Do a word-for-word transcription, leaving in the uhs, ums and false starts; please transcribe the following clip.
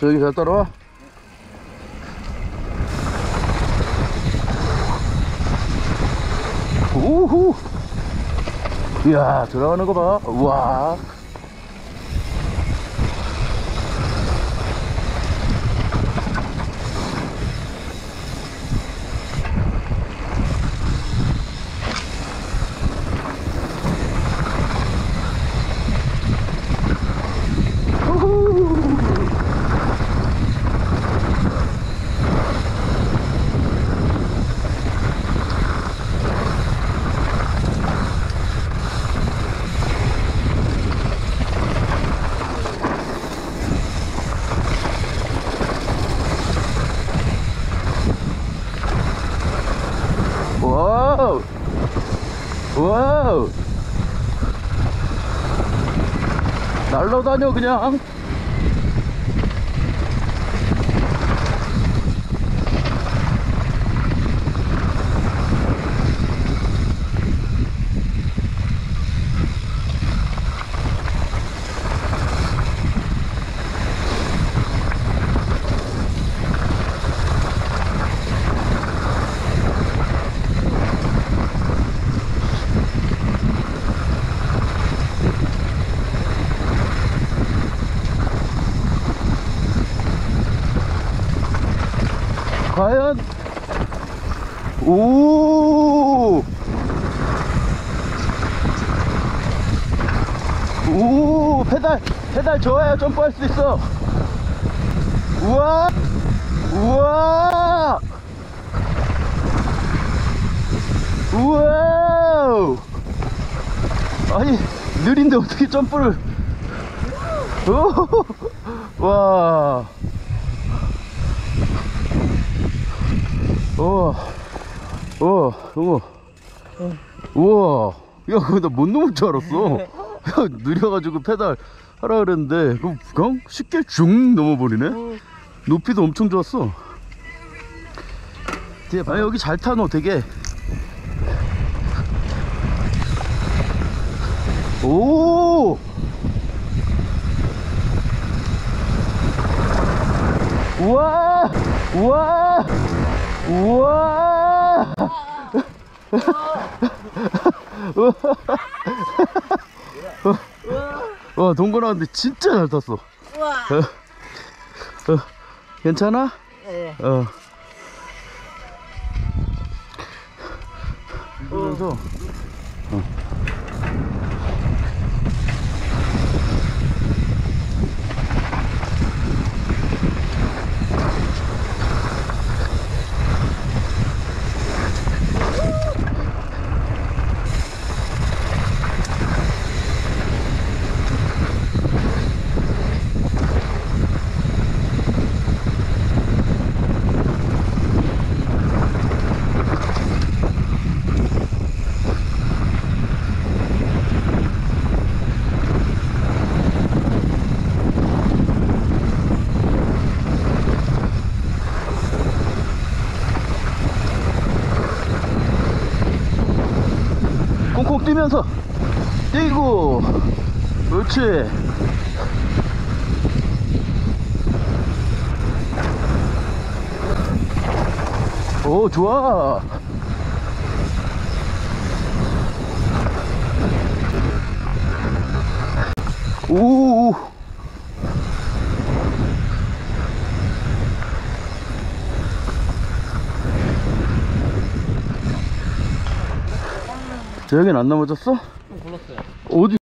저기 잘 따라와. 우후. 이야, 들어가는 거 봐. 우와. 와우. 와우. 날라다녀 그냥. 과연. 오. 오, 페달 페달 좋아요. 점프할 수 있어. 우와. 우와. 우와. 아니, 느린데 어떻게 점프를. 오. 와. 우와. 우와. 우와. 우와. 야, 그거 나 못 넘을 줄 알았어. 야, 느려가지고 페달 하라 그랬는데 그냥 쉽게 쭉 넘어버리네. 높이도 엄청 좋았어. 아, 여기 잘 타 너 되게. 오. 우와. 우와. 우와. 와, 동그라는데 진짜 잘 탔어. 우와. 어, 어, 괜찮아? 네. 어. 이러면서 어. 콩콩 뛰면서 뛰고. 그렇지. 오, 좋아. 오. 재혁이는 안 넘어졌어? 좀 굴렀어요. 어디?